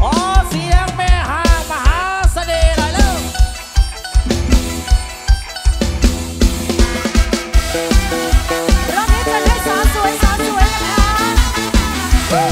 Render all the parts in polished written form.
อเสียงแม่ห้างมหาเสน่ห์หน่อยเร็วรอบนี้จะให้สาวสวยกันค่ะเพิ่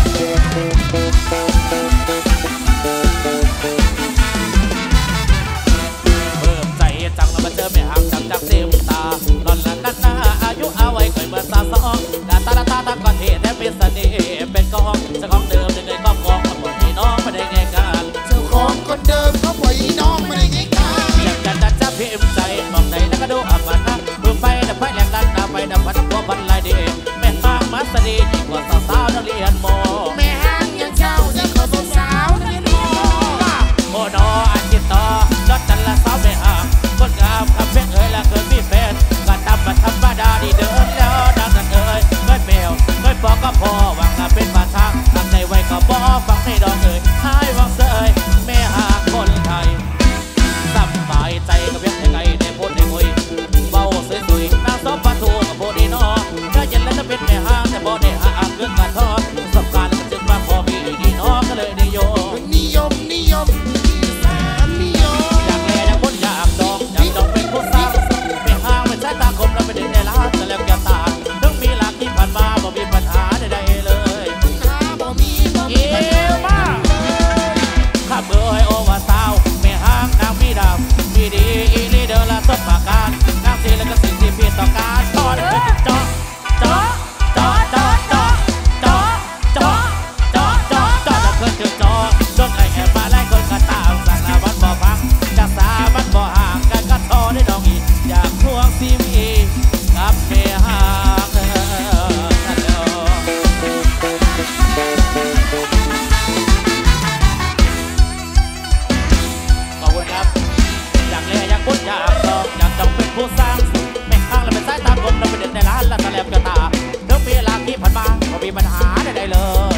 มใจจังแล้วมาเจอแม่ห้างจังจากเต็มตาหล่อนละกันหน้าอายุเอาไว้ค่อยเมื่อสาสองหน้าตาละตาตั้งก่อนเทแทบเป็นเสน่ห์เป็นกองเจ้าของเดิมเดินก็กองมาหมดพี่น้องไม่ได้แง่กันเจ้าของคนเดิมเขาปล่อยน้องไม่ได้ไงกันอยากจะพิมพ์ใจมองไหนแล้วก็ดูอับมันนะมือไฟดับไฟแหลกลันไปดับพันหัวพันลายดีแม่ห้างมาสดียิ่งกว่าสาวนักเรียนโมแม่ห้างยังเจ้าจะขอสาวนักเรียนโมโอ้ดออันจิตต่อจดจันละสาวแม่ห้างคนงามคำเพชรเอ๋ยละเกินพี่แฟนก็ตามมาธรรมดาดีเดินแล้วดังนั้นเอ๋ยเงยแมวเงยปอกก็พอหวังละเป็นป่าทางทางในไว้ก็บ่ฟังให้ดอกเอ๋ยให้หวังเสยแม่ห้างคนไทยสบายใจกับเพียงไงได้พูดได้คุยเบาสวยๆนางสาวปลาทูกับโบดีนอได้ยินแล้วจะเป็นแม่ห้างแต่บ่ได้หาเรื่องการทอดประสบการณ์มันจึงมาพอมีดีน้องก็เลยได้โยนิยมแสนนิยมอยากแลอยากพ้นอยากดองเป็นผู้สร้างแม่ห้างไม่ใช่ตาคมเราไม่ได้ในร้านแต่แล้วแก้วตาถึงมีหลักที่ผ่านมาบ่มีปัญหาใดๆเลยบ่มีมาข้าเบื่อให้โอวาสาวแม่ห้างนางมีดำมีดีอีลีเดอร์ละต้นปากการนางสีแล้วก็สิ่งที่พี่ต้องการตอนนี้เจาะเพื่อนถึงจอจนไอ้แอบมาไล่คนก็ตามสั่งละวันบ่ฟังจากสามันบ่ห่างกันก็ทอได้ดองอีอยากทวงซีมีกับแม่ห้างขอบคุณครับอยากเล่อยากพูดอยากดองอยากต้องเป็นผู้สร้างแม่ห้างแล้วเป็นสายตากลมแล้วเป็นเด็กในร้านแล้วตะแลบกระตาเรื่องปีหลังที่ผ่านมาบ่มีปัญหาใดๆเลย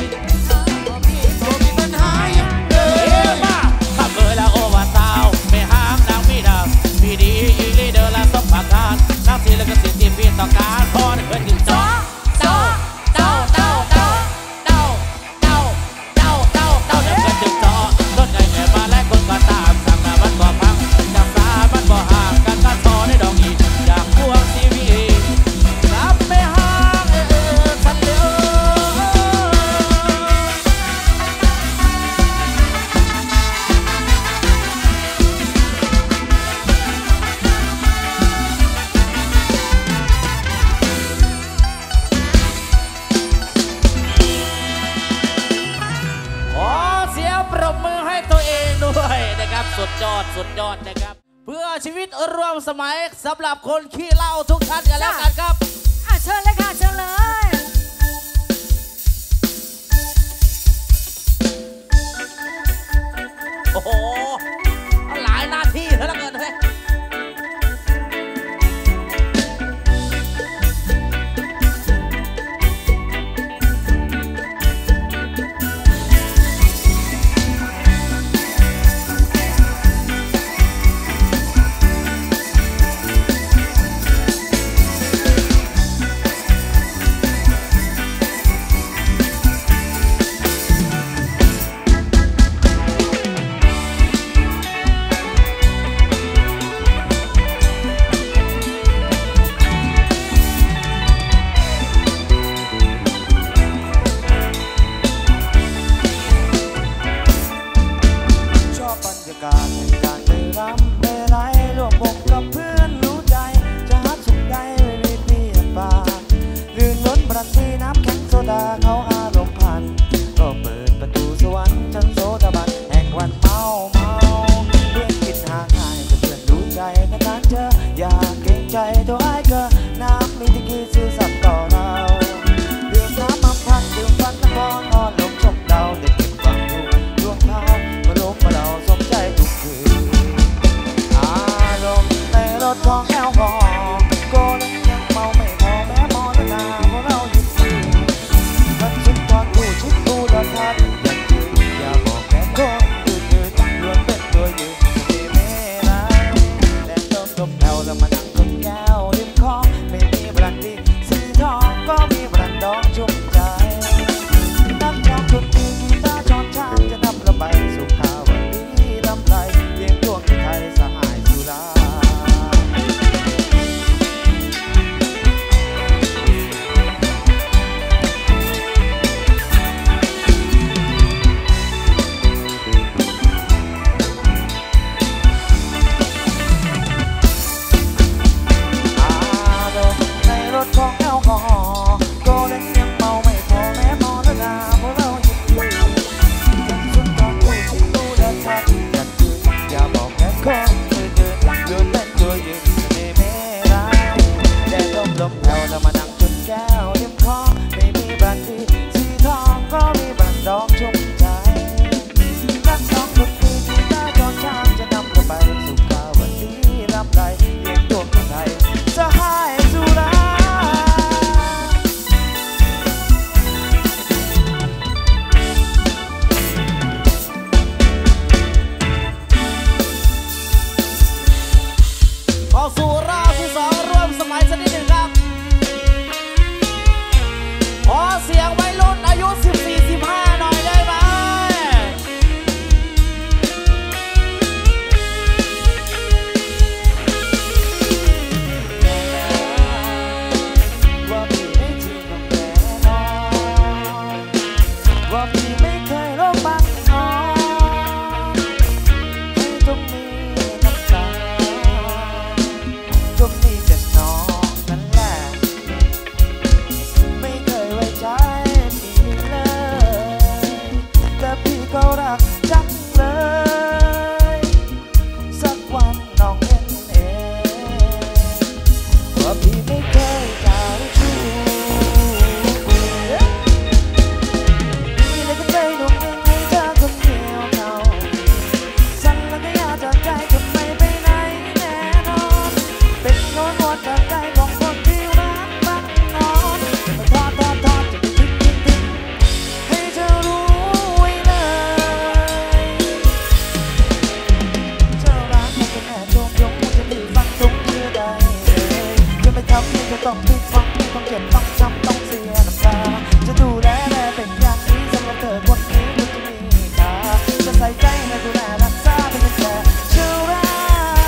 ข้าเคยละโอวาสาวไม่ห้ามนางมีดาวพี่ดีอีลีเดอร์ละต้องผ่านการนางสีแล้วก็สิ่งที่พี่ต้องการพอได้เคยถึงจอเจ้าเดินเคยถึงจอต้นไก่แอบมาและคนก็ตามสั่งมามันบ่พังจากสามันบ่ห่างกันก็ทอได้ดองอีอยากพวงทีวีรับไม่ห้างสันเดียวสุดยอดนะครับเพื่อชีวิตรวมสมัยสำหรับคนขี้เหล้าทุกท่านกันแล้วกันครับเชิญเลยค่ะเชิญเลยโอ้โหหลายหน้าที่เท่านั้นเกินเลยกจังเลยสักวันน้องเห็นเองว่าพี่ไม่เคยเจ้าชู้มีแต่ใจดวงหนึ่งให้เธอคนเดียวเท่าสั่นแล้วก็อยากจะใจจะไม่ไปไหนแน่นอนเป็นคนหมดจากใจของคนที่รักบังนอนจะทอดจะไปทิ้งให้เธอรู้ไว้เลยเธอรักมันเป็นแค่โจมยงจะดีฟังทุกเชื่อใดจะไม่ทำให้เธอต้องผิดหวังต้องเจ็บต้องช้ำต้องเสียน้ำตาจะดูแลเป็นอย่างนี้สำหรับเธอคนนี้มันจะมีค่าจะใส่ใจให้ดูแลรักษาเป็นแค่เชื่อรัก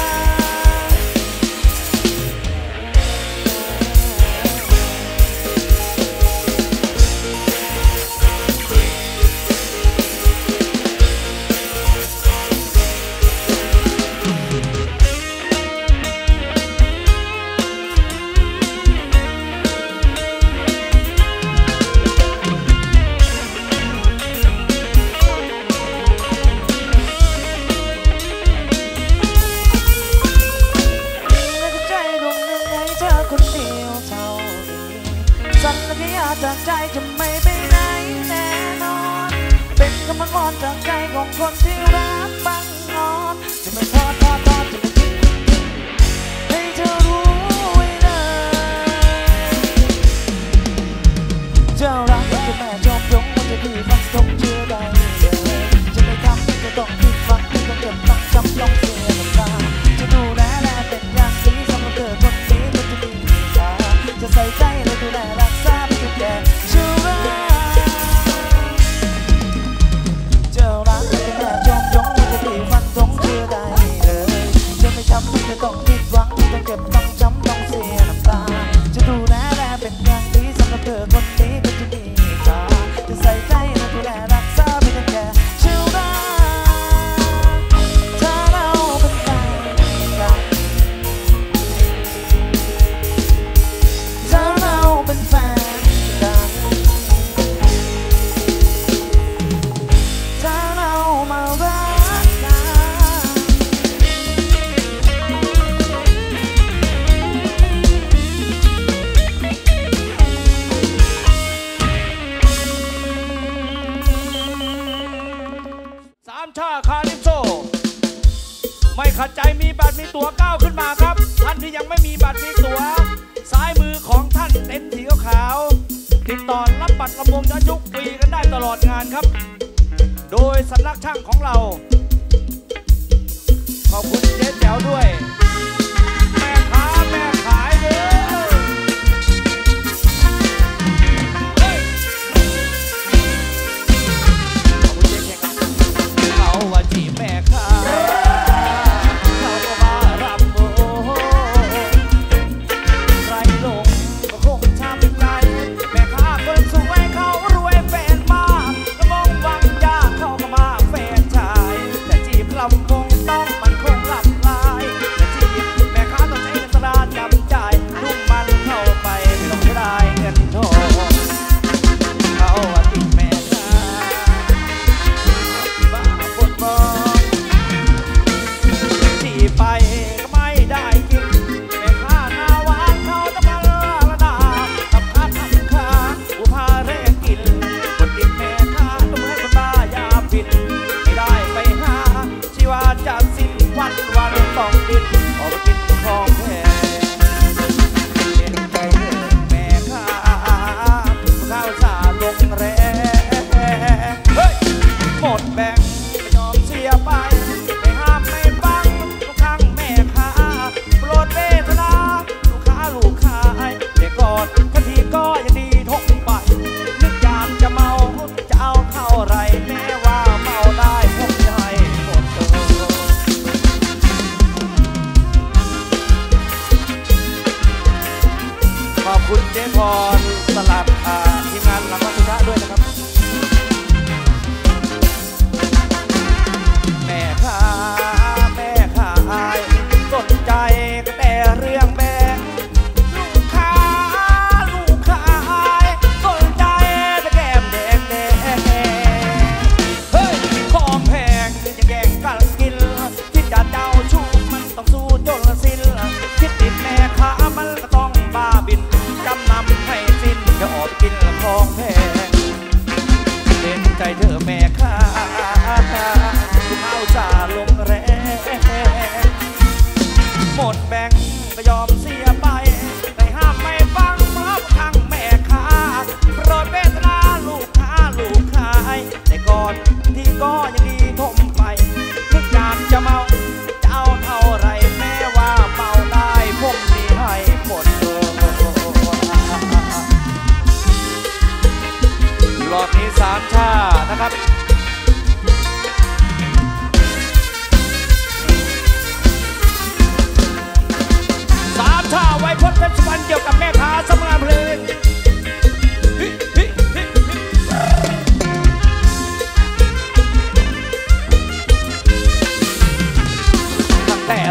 คนเดียวเท่านี้สั่นและก็อยากจากใจจะไม่ไปไหนแน่นอนเป็นกำลังอ่อนจากใจของคนที่รักบังนอนจะไม่ทอดจะไม่ทิ้งให้เธอรู้ไว้เลยเจ้ารักมันจะแม่จอมยงมันจะดีฟังตรงเชื่อได้จะไม่ทำให้เธอต้องผิดหวังที่ต้องเจ็บต้องช้ำต้องเสียน้ำตาจะดูแลเป็นอย่างดีสำหรับเธอคนนี้จะใส่ใจและดูแลรักษาเป็นแก่เชื่อรักเจ้ารักเป็นแม่จอมยงมันจะดีฟันธงเชื่อได้เลยจะไม่ทำให้เธอต้องผิดหวังต้องเจ็บต้องช้ำต้องเสียน้ำตาจะดูแลเป็นอย่างดีสำหรับเธอคนนี้ก็จะมีค่าจะใส่ใจและดูแลรักษาเป็นแก่เชื่อรักถ้าเราเป็นแฟนกันถ้าเราเป็นแฟนกันถ้าเรามารักกันสามชาคาลิปโซไม่ขัดใจมีบัตรมีตั๋วก้าวขึ้นมาครับท่านที่ยังไม่มีบัตรมีตั๋วซ้ายมือของท่านเต็นท์สีขาวติดต่อรับบัตรลำวงย้อนยุคฟรีกันได้ตลอดงานครับโดยสำนักช่างของเราขอบคุณเจ๊แจ๋วด้วยแม่ค้าแม่ขายเลยขอบคุณเจ๊แจ๋วเขาว่าจีแม่ค้าเขาก็มารับโบใครลงก็คงช้ำใจแม่ค้าคนสวยเขารวยแฟนมากแล้วมองวังยาเขาก็มาแฟนชายแต่จีบลำวงต้องมันคงหลับลายแต่จี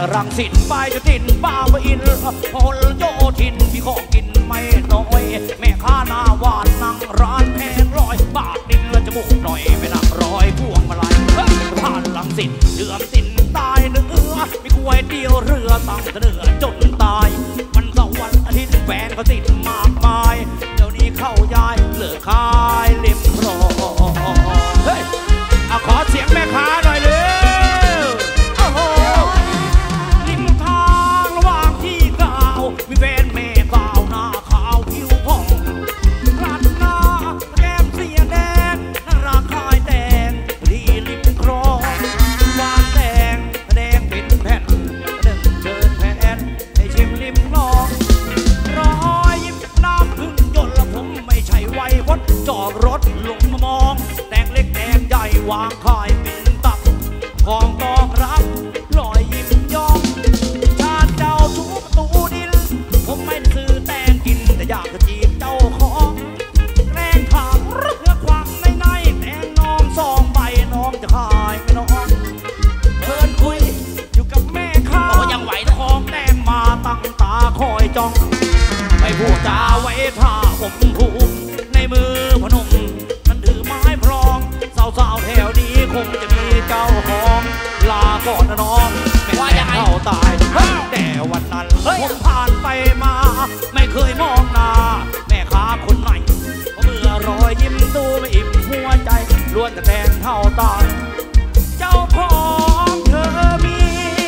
รังสิตไปจนดินบางปะอินพลโยธินมีของกินไม่น้อยแม่ค้าหน้าหวานนั่งร้านแพงร้อยบาทดินละจมูกหน่อยไม่นักร้อยพวงมาลัยผ่านรังสิตเดือมสินตายเนื้อมีก๋วยเตี๋ยวเรือตั้งแต่เนื้อจนตายมันเสาร์วันอาทิตย์แฟนก็ติดมากมายเดี๋ยวนี้เข้าย้ายเลิกขายริมคลองเฮ้ยขอเสียงแม่ค้าหน่อยเลยโอ้โหริมทางระหว่างที่ก้าวมีแฟนแม่สาวหน้าขาวผิวผ่องรัดหน้าแก้มเสียแดงน่ารักคายแดงที่ริมคลองหวานแดงแดงเป็นแผ่นหนึ่งเชิญแผ่นให้ชิมริมคลองรอยยิ้มน้ำพึ่งหยดละผมไม่ใช่ไวยพจน์จอดรถลงมามองแดงเล็กแดงใหญ่วางขายเป็นตับของตอกรับรอยยิ้มยอมชาติเจ้าทุกประตูดินผมไม่ได้ซื้อแตงกินแต่อยากจะจีบเจ้าของแกล้งถามเรื่องความในแตงน้องซองใบน้องจะขายไม่น้องเพิ่นคุยอยู่กับแม่ค้ายังไหวนะของแตงมาตั้งตาคอยจ้องไม่พูดจาไว้ท่าผมผูกในมือพนมมันถือไม้พรองสาวๆแถวนี้คงจะมีเจ้าของลาก่อนนะน้องไม่ว่าจะเข้าตายแต่วันนั้นผมผ่านไปมาไม่เคยมองหน้าแม่ค้าคนไหนเมื่อรอยยิ้มดูไม่อิ่มหัวใจล้วนแต่แทนเท่าตายเจ้าของเธอมี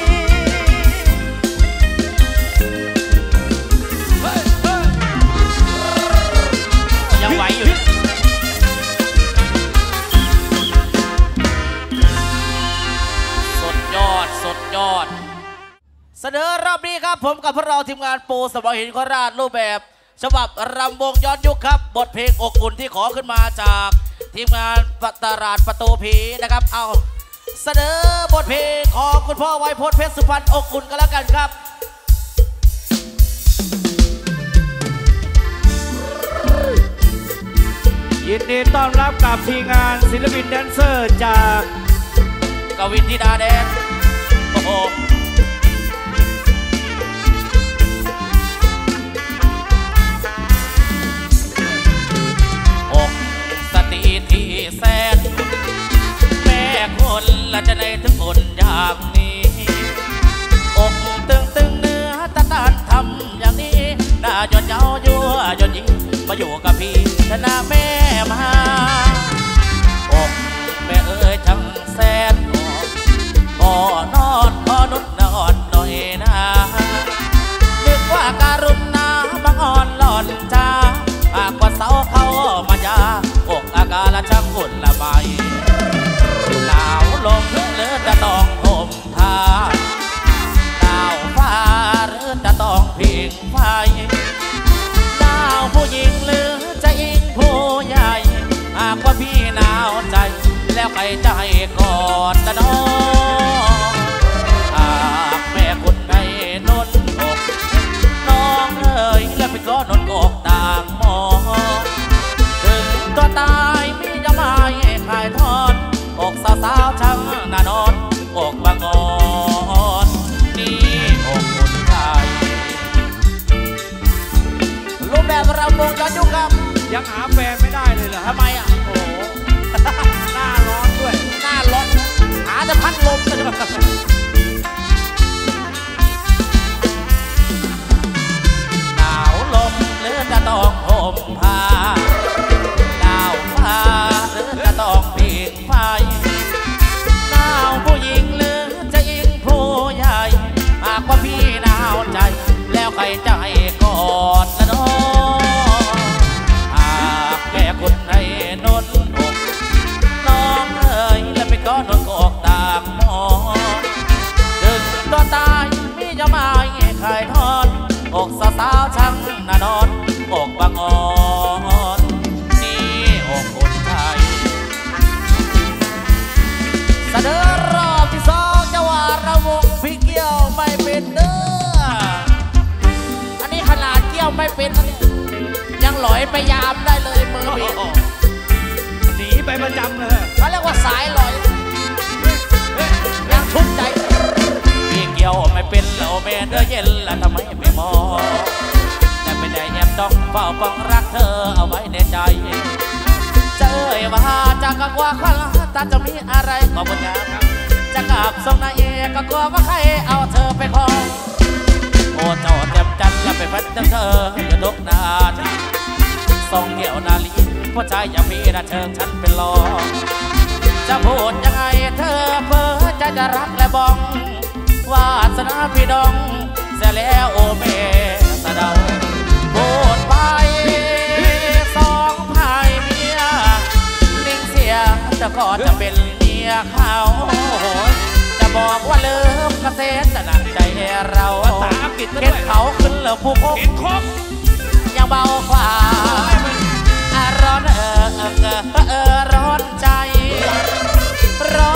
ยังไหวอยู่สุดยอดเสนอรอบนี้ครับผมกับพวกเราทีมงานปูสมองหินโคราชรูปแบบฉบับรำวงย้อนยุคครับบทเพลงอกอุ่นที่ขอขึ้นมาจากทีมงานตลาดประตูผีนะครับเอาเสนอบทเพลงของคุณพ่อไวยพจน์เพชรสุพรรณอกอุ่นกันแล้วกันครับยินดีต้อนรับกับทีมงานศิลปินแดนเซอร์จากกวินธิดาแดนโอ้โหอกสติที่แสนแม่คนละจะได้ถึงคนอย่างนี้อกตึงเนื้อตะตานทำอย่างนี้หน้าหยดเย้ายั่วยนยิงมาอยู่กับพี่ชนะแม่มาอกแม่เอ๋ยทั้งแสนก็นอนพอนุดนอนหน่อยนะนึกว่าการุณนาบังอ่อนหล่อนจ้าหากว่าเสาเข้ามายาอกอาการละช่างอุ่นละไมหนาวลมหรือจะต้องห่มผ้าหนาวฟ้าหรือจะต้องพิงไฟหนาวผู้หญิงหรือจะอิงผู้ใหญ่หากว่าพี่หนาวใจแล้วใครจะให้กอดกันน้องหากแม่คุณให้นนอกน้องเอ๋ยแล้วไปก็นนอกต่างมองถึงตัวตายมีจะไม่ขายทอดอกสาวๆช่างน่านอนอกบางอ่อนนี่อกคนไทยรูปแบบรำวงย้อนยุคครับยังหาแฟนไม่ได้เลยเหรอทำไมอ่ะโอ้หน้าร้อนด้วยหน้าร้อนหาจะพัดลมเลยหนาวลมหรือจะต้องห่มผ้าหนาวฟ้าหรือจะต้องพิงไฟหนาวผู้หญิงหรือจะอิงผู้ใหญ่หากว่าพี่หนาวใจแล้วใครจะให้กอดละน้องหากแม่คุณให้นนอกน้องเอ๋ยแล้วไปก็นนอกต่างมองถึงตัวตายมีจะมาขายทอดอกสาวๆช่างน่านอนอกบางอ่อนนี่อกคนไทยเสนอรอบที่สองจะว่าระวงพี่เกี่ยวไม่เป็นเด้ออันนี้ขนาดเกี่ยวไม่เป็นยังหลอยไปยามได้เลยมือหนีไปประจำเลยเขาเรียกว่าสายลอยยังชุบใจพี่เกี่ยวไม่เป็นนเดือเย็นแล้วทำไมไม่มองแต่ไม่ได้แอบจ้องเฝ้าป้องรักเธอเอาไว้ในใจจะเอ่ยว่าจะกักว่าข้าตาจะมีอะไรก็บนงานจะกลับส่งนายเอกก็กลัวว่าใครเอาเธอไปครองโอ้เจ้าเต็มจันแล้วไปพัดจังเธออย่าลุกนาส่องเกี่ยวนาลีผู้ชายอย่ามีนะเชิงฉันเป็นรองจะพูดยังไงเธอเพ้อจะรักและบ้องวาสนาพี่ดองเสียแล้วโอเมสะเดาพูดไปสองพายเมียลิงเสียแต่ก็จะเป็นเมียเขาจะบอกว่าเลิมเกษตรจะหนักใจเราเก็บเขาขึ้นแล้วผู้คบยังเบากว่าร้อนร้อนใจร้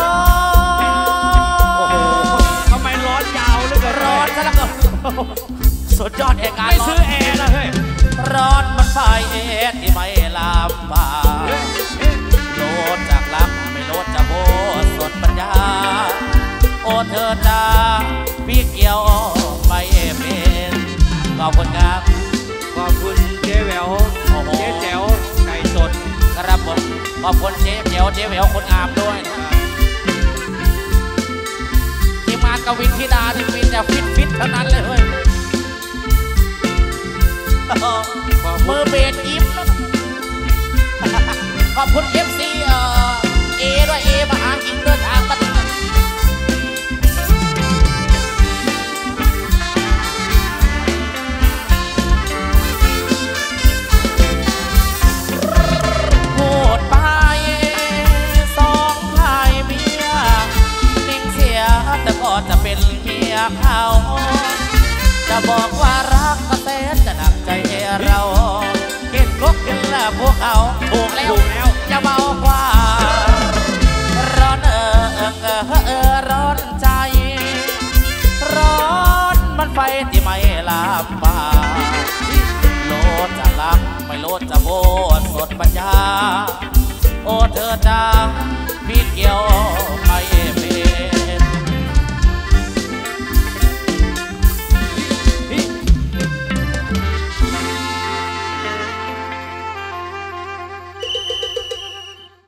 อนทำไมร้อนยาวเหลือเกินร้อนซะแล้วก็สุดยอดแห่งการไม่ซื้อแอร์นะเฮ้ยร้อนมันไฟที่ไม่ลามบาโลดจากลับไม่โลดจะโบสดปัญญาโอ้เธอจ้าพี่เกี่ยวไม่เป็นขอบคุณครับขอบคุณเจ๊แหววเจ๊แจ๋วไก่สดครับผมขอบคุณเจ๊แจ๋วเจ๊แหววคนงามด้วยทีมงานกวินธิดาที่มีแต่ฟิตเท่านั้นเลยเฮ้ยมือเบสยิ้มขอบคุณ FC เอด้วยเอมาหากินเดินทางมาถึงพูดไปสองพายเมียนิ่งเสียแต่ก็จะเป็นเมียเขาจะบอกว่ารักก็เต้นจะหนักใจเราเก็บกกันละพวกเขาถูกแล้วจะเบากว่าร้อนร้อนใจร้อนมันไฟที่ไม่ลามบาโลดจะรักไม่โลดจะโบสดปัญญาโอ้เธอจ้า